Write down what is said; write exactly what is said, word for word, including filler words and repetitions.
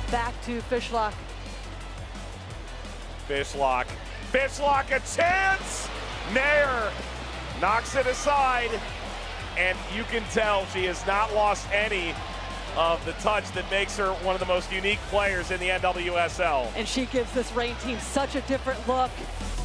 back to Fishlock. Fishlock. Fishlock, a chance! Naeher knocks it aside, and you can tell she has not lost any of the touch that makes her one of the most unique players in the N W S L. And she gives this Reign team such a different look.